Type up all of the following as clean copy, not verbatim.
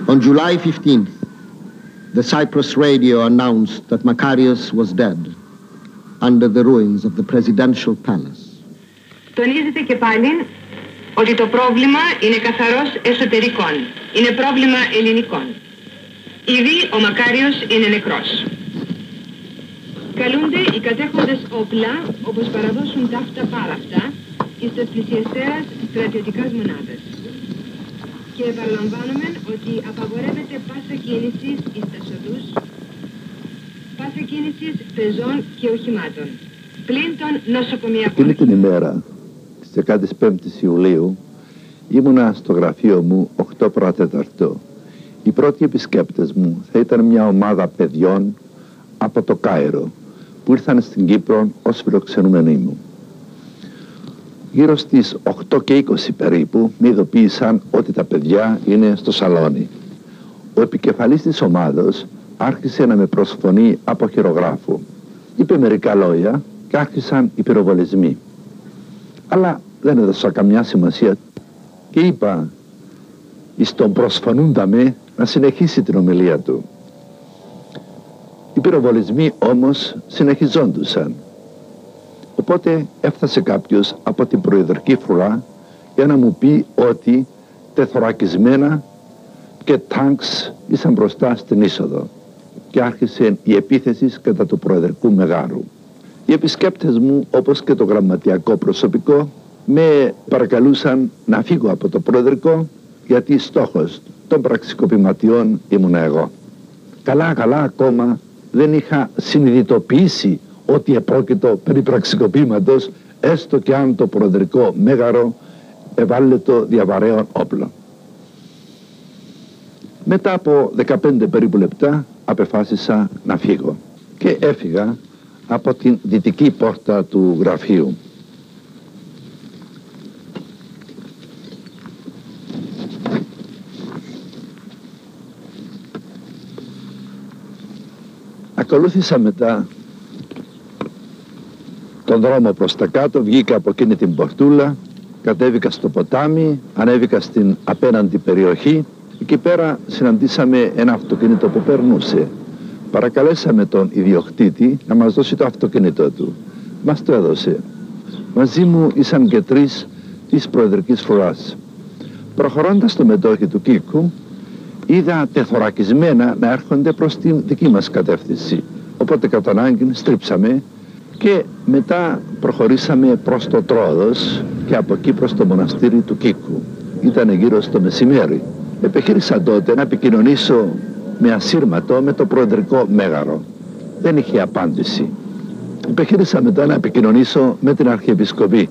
On July 15th, the Cyprus radio announced that Makarios was dead under the ruins of the presidential palace. Τονίζεται και πάλι ότι το πρόβλημα είναι καθαρός εσωτερικών. Είναι πρόβλημα ελληνικών. Ήδη ο Μακάριος είναι νεκρός. Καλούνται οι κατέχοντες όπλα, όπως παραδώσουν ταύτα πάραυτα, εις τες πλησιεστέρας στρατιωτικάς μονάδες. Και παραλαμβάνουμε ότι απαγορεύεται πάσα κίνησης εις τες οδούς, πάσα κίνησης πεζών και οχημάτων, πλην των νοσοκομιακών. Εκείνη την ημέρα, της 15ης Ιουλίου, ήμουνα στο γραφείο μου 8 παρατέταρτο. Οι πρώτοι επισκέπτες μου θα ήταν μια ομάδα παιδιών από το Κάιρο, που ήρθαν στην Κύπρο ως φιλοξενούμενοι μου. Γύρω στις 8 και 20 περίπου με ειδοποίησαν ότι τα παιδιά είναι στο σαλόνι. Ο επικεφαλής της ομάδος άρχισε να με προσφωνεί από χειρογράφο. Είπε μερικά λόγια και άρχισαν οι πυροβολισμοί. Αλλά δεν έδωσα καμιά σημασία και είπα εις τον προσφωνούντα με να συνεχίσει την ομιλία του. Οι πυροβολισμοί όμως συνεχιζόντουσαν. Οπότε έφτασε κάποιος από την προεδρική φρουρά για να μου πει ότι τεθωρακισμένα και τάγκς ήσαν μπροστά στην είσοδο και άρχισε η επίθεση κατά του προεδρικού μεγάρου. Οι επισκέπτες μου, όπως και το γραμματιακό προσωπικό, με παρακαλούσαν να φύγω από το προεδρικό γιατί στόχος των πραξικοπηματιών ήμουν εγώ. Καλά ακόμα δεν είχα συνειδητοποιήσει ότι επρόκειτο περί πραξικοπήματος, έστω και αν το προεδρικό μέγαρο ευάλωτο διαβαρέων όπλων. Μετά από 15 περίπου λεπτά απεφάσισα να φύγω και έφυγα από την δυτική πόρτα του γραφείου. Ακολούθησα μετά τον δρόμο προς τα κάτω, βγήκα από εκείνη την πορτούλα, κατέβηκα στο ποτάμι, ανέβηκα στην απέναντι περιοχή. Εκεί πέρα συναντήσαμε ένα αυτοκίνητο που περνούσε. Παρακαλέσαμε τον ιδιοκτήτη να μας δώσει το αυτοκίνητο του. Μας το έδωσε. Μαζί μου ήσαν και 3 της προεδρικής φρουράς. Προχωρώντας στο μετόχι του Κίκου, είδα τεθωρακισμένα να έρχονται προς την δική μας κατεύθυνση. Οπότε κατά ανάγκη στρίψαμε και μετά προχωρήσαμε προς το Τρόδος και από εκεί προς το μοναστήρι του Κίκου. Ήταν γύρω στο μεσημέρι. Επιχείρησα τότε να επικοινωνήσω με ασύρματο με το προεδρικό μέγαρο. Δεν είχε απάντηση. Επιχείρησα μετά να επικοινωνήσω με την Αρχιεπισκοπή.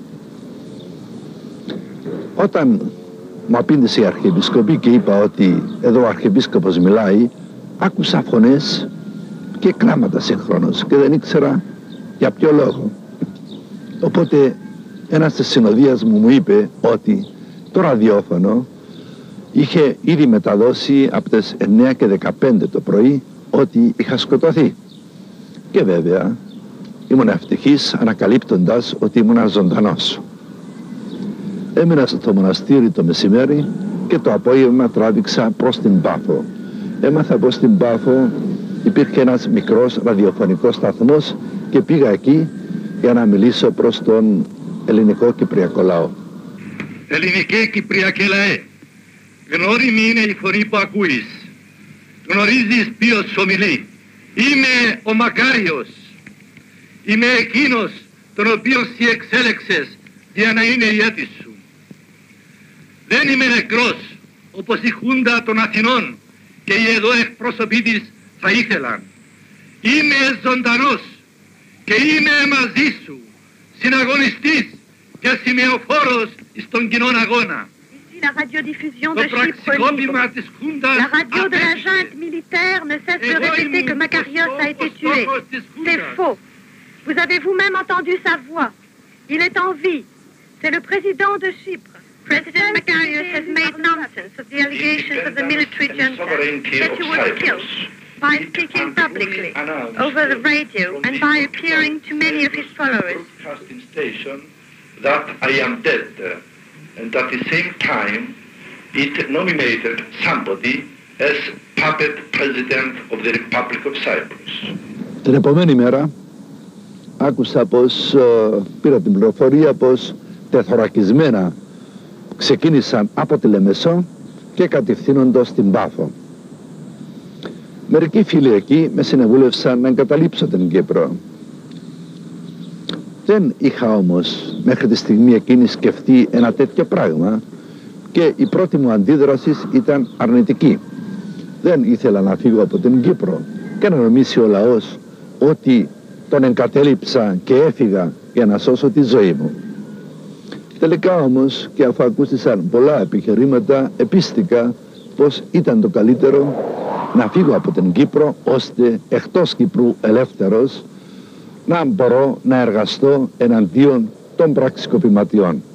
Όταν μου απήντησε η Αρχιεπισκοπή και είπα ότι εδώ ο Αρχιεπίσκοπος μιλάει, άκουσα φωνές και κλάματα συγχρόνως και δεν ήξερα για ποιο λόγο. Οπότε ένας της συνοδείας μου είπε ότι το ραδιόφωνο είχε ήδη μεταδώσει από τις 9 και 15 το πρωί ότι είχα σκοτωθεί. Και βέβαια ήμουν ευτυχής ανακαλύπτοντας ότι ήμουν ζωντανός. Έμεινα στο μοναστήρι το μεσημέρι και το απόγευμα τράβηξα προς την Πάφο. Έμαθα πως στην Πάφο υπήρχε ένας μικρός ραδιοφωνικός σταθμός και πήγα εκεί για να μιλήσω προς τον ελληνικό κυπριακό λαό. Ελληνικέ Κυπριακέ λαέ, γνώριμη είναι η φωνή που ακούεις. Γνωρίζεις ποιος ομιλεί. Είμαι ο Μακάριος. Είμαι εκείνος τον οποίον σοι εξέλεξες για να είναι ηγέτης σου. Δεν είμαι νεκρός όπως η Χούντα των Αθηνών και οι εδώ εκπρόσωποι της θα ήθελαν. Είμαι ζωντανός και είμαι μαζί σου, συναγωνιστής και σημεοφόρος στον κοινόν αγώνα. La radiodiffusion de Chypre libre. La radio de la junte militaire ne cesse de répéter que Makarios a été tué. C'est faux. Vous avez vous-même entendu sa voix. Il est en vie. C'est le président de Chypre. President Makarios has made nonsense of the allegations of the military junta that he was killed by speaking publicly over the radio and by appearing to many of his followers. That I am dead. And at the same time, it nominated somebody as puppet president of the Republic of Cyprus. Την επόμενη μέρα άκουσα πως, πήρα την πληροφορία πως τεθωρακισμένα ξεκίνησαν από τη Λεμεσό και κατευθύνοντας στην Πάφο. Μερικοί φίλοι εκεί με συνεβούλευσαν να εγκαταλείψω την Κύπρο. Δεν είχα όμως μέχρι τη στιγμή εκείνη σκεφτεί ένα τέτοιο πράγμα και η πρώτη μου αντίδραση ήταν αρνητική. Δεν ήθελα να φύγω από την Κύπρο και να νομίσει ο λαός ότι τον εγκατέλειψα και έφυγα για να σώσω τη ζωή μου. Τελικά όμως, και αφού ακούστησαν πολλά επιχειρήματα, επίστηκα πως ήταν το καλύτερο να φύγω από την Κύπρο, ώστε εκτός Κύπρου ελεύθερος να μπορώ να εργαστώ εναντίον των πραξικοπηματιών.